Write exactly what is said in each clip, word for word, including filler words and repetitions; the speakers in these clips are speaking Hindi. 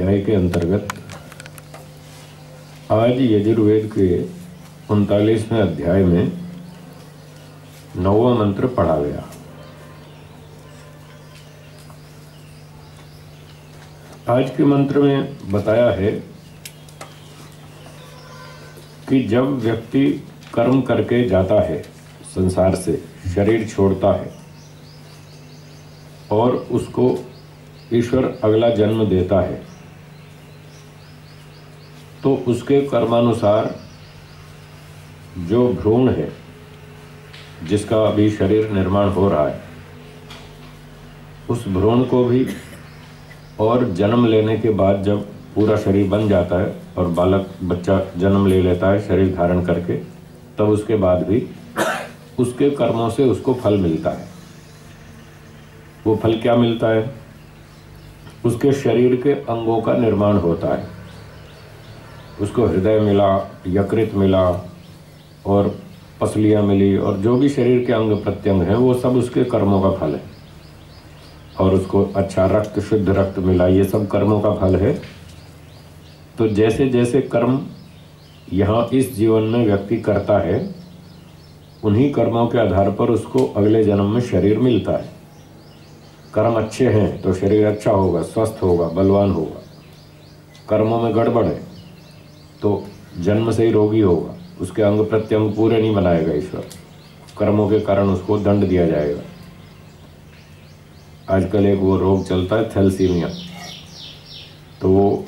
अध्याय के अंतर्गत आज यजुर्वेद के उनतालीसवें अध्याय में नौवां मंत्र पढ़ा गया। आज के मंत्र में बताया है कि जब व्यक्ति कर्म करके जाता है, संसार से शरीर छोड़ता है और उसको ईश्वर अगला जन्म देता है, तो उसके कर्मानुसार जो भ्रूण है जिसका अभी शरीर निर्माण हो रहा है, उस भ्रूण को भी और जन्म लेने के बाद जब पूरा शरीर बन जाता है और बालक बच्चा जन्म ले लेता है शरीर धारण करके, तब उसके बाद भी उसके कर्मों से उसको फल मिलता है। वो फल क्या मिलता है? उसके शरीर के अंगों का निर्माण होता है। उसको हृदय मिला, यकृत मिला और पसलियाँ मिली और जो भी शरीर के अंग प्रत्यंग हैं वो सब उसके कर्मों का फल है। और उसको अच्छा रक्त, शुद्ध रक्त मिला, ये सब कर्मों का फल है। तो जैसे जैसे कर्म यहाँ इस जीवन में व्यक्ति करता है, उन्हीं कर्मों के आधार पर उसको अगले जन्म में शरीर मिलता है। कर्म अच्छे हैं तो शरीर अच्छा होगा, स्वस्थ होगा, बलवान होगा। कर्मों में गड़बड़ है तो जन्म से ही रोगी होगा, उसके अंग प्रत्यंग पूरे नहीं बनाएगा ईश्वर, कर्मों के कारण उसको दंड दिया जाएगा। आजकल एक वो रोग चलता है थैलेसीमिया, तो वो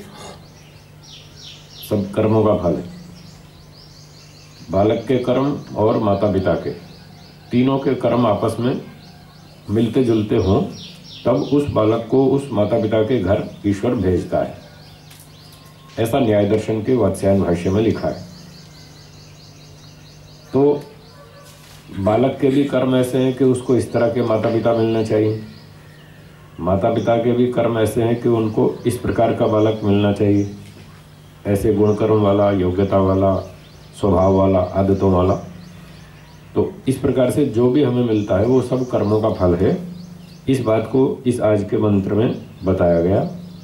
सब कर्मों का फल है। बालक के कर्म और माता पिता के, तीनों के कर्म आपस में मिलते जुलते हों, तब उस बालक को उस माता पिता के घर ईश्वर भेजता है। ऐसा न्याय दर्शन के वात्स्यायन भाष्य में लिखा है। तो बालक के भी कर्म ऐसे हैं कि उसको इस तरह के माता पिता मिलने चाहिए, माता पिता के भी कर्म ऐसे हैं कि उनको इस प्रकार का बालक मिलना चाहिए, ऐसे गुणकर्म वाला, योग्यता वाला, स्वभाव वाला, आदतों वाला। तो इस प्रकार से जो भी हमें मिलता है वो सब कर्मों का फल है। इस बात को इस आज के मंत्र में बताया गया।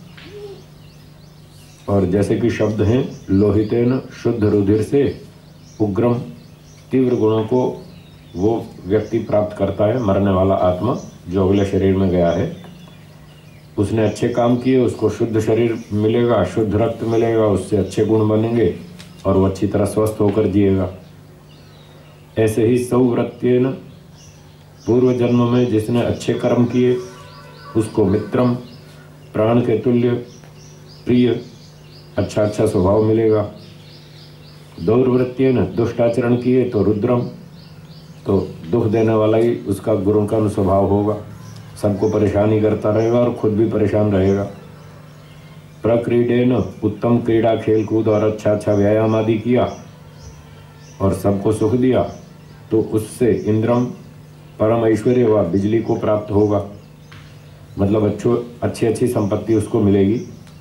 और जैसे कि शब्द हैं, लोहितेन शुद्ध रुधिर से उग्रम, तीव्र गुणों को वो व्यक्ति प्राप्त करता है, मरने वाला आत्मा जो अगले शरीर में गया है। उसने अच्छे काम किए, उसको शुद्ध शरीर मिलेगा, शुद्ध रक्त मिलेगा, उससे अच्छे गुण बनेंगे और वो अच्छी तरह स्वस्थ होकर जिएगा। ऐसे ही सौव्रत्येन, पूर्व जन्म में जिसने अच्छे कर्म किए उसको मित्रम, प्राण के तुल्य प्रिय, अच्छा अच्छा स्वभाव मिलेगा। दौर्वृत्तेन, दुष्टाचरण किए तो रुद्रम, तो दुख देने वाला ही उसका गुरु का स्वभाव होगा, सबको परेशानी करता रहेगा और खुद भी परेशान रहेगा। प्रक्रीडेन, उत्तम क्रीड़ा खेल कूद और अच्छा अच्छा व्यायाम आदि किया और सबको सुख दिया, तो उससे इंद्रम, परम ऐश्वर्य व बिजली को प्राप्त होगा। मतलब अच्छो अच्छी अच्छी संपत्ति उसको मिलेगी।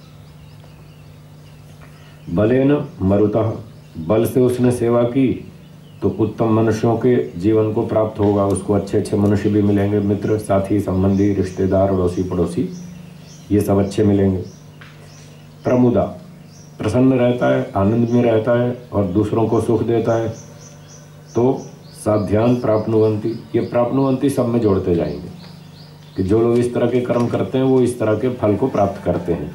बलेन मरुतः, बल से उसने सेवा की तो उत्तम मनुष्यों के जीवन को प्राप्त होगा, उसको अच्छे अच्छे मनुष्य भी मिलेंगे, मित्र, साथी, संबंधी, रिश्तेदार, अड़ोसी पड़ोसी, ये सब अच्छे मिलेंगे। प्रमुदा, प्रसन्न रहता है, आनंद में रहता है और दूसरों को सुख देता है। तो साध्यान प्राप्नुवंती, ये प्राप्नुवंती सब में जोड़ते जाएंगे कि जो लोग इस तरह के कर्म करते हैं वो इस तरह के फल को प्राप्त करते हैं।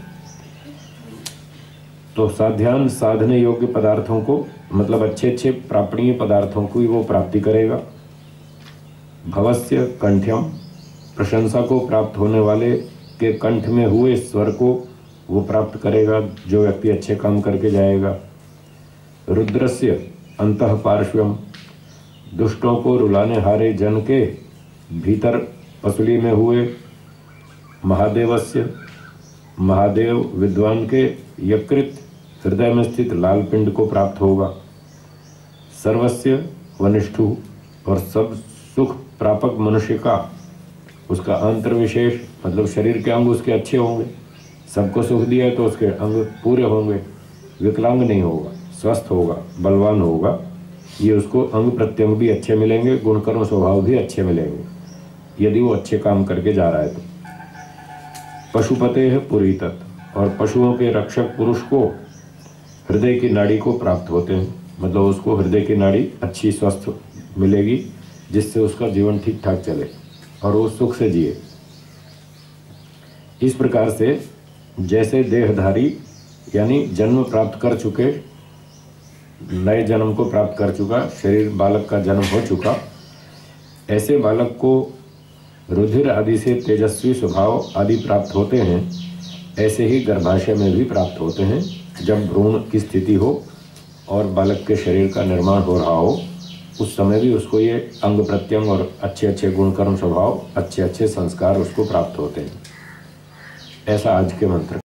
तो साध्यान, साधने योग्य पदार्थों को, मतलब अच्छे अच्छे प्रापणीय पदार्थों को ही वो प्राप्ति करेगा। भवस्य कंठ्यम, प्रशंसा को प्राप्त होने वाले के कंठ में हुए स्वर को वो प्राप्त करेगा जो व्यक्ति अच्छे काम करके जाएगा। रुद्रस्य अंतः पार्श्वम, दुष्टों को रुलाने हारे जन के भीतर पसली में हुए। महादेवस्य, महादेव विद्वान के यकृत, हृदय में स्थित लाल पिंड को प्राप्त होगा। सर्वस्य वनिष्ठु, और सब सुख प्रापक मनुष्य का, उसका अंतर विशेष, मतलब शरीर के अंग उसके अच्छे होंगे, सबको सुख दिया तो उसके अंग पूरे होंगे, विकलांग नहीं होगा, स्वस्थ होगा, बलवान होगा। ये उसको अंग प्रत्यंग भी अच्छे मिलेंगे, गुणकर्म स्वभाव भी अच्छे मिलेंगे यदि वो अच्छे काम करके जा रहा है तो। पशुपते है पुरी तत्, और पशुओं के रक्षक पुरुष को हृदय की नाड़ी को प्राप्त होते हैं, मतलब उसको हृदय की नाड़ी अच्छी स्वस्थ मिलेगी, जिससे उसका जीवन ठीक ठाक चले और वो सुख से जिए। इस प्रकार से जैसे देहधारी यानी जन्म प्राप्त कर चुके, नए जन्म को प्राप्त कर चुका शरीर बालक का जन्म हो चुका, ऐसे बालक को रुधिर आदि से तेजस्वी स्वभाव आदि प्राप्त होते हैं, ऐसे ही गर्भाशय में भी प्राप्त होते हैं। जब भ्रूण की स्थिति हो और बालक के शरीर का निर्माण हो रहा हो, उस समय भी उसको ये अंग प्रत्यंग और अच्छे अच्छे गुणकर्म स्वभाव, अच्छे अच्छे संस्कार उसको प्राप्त होते हैं। ऐसा आज के मंत्र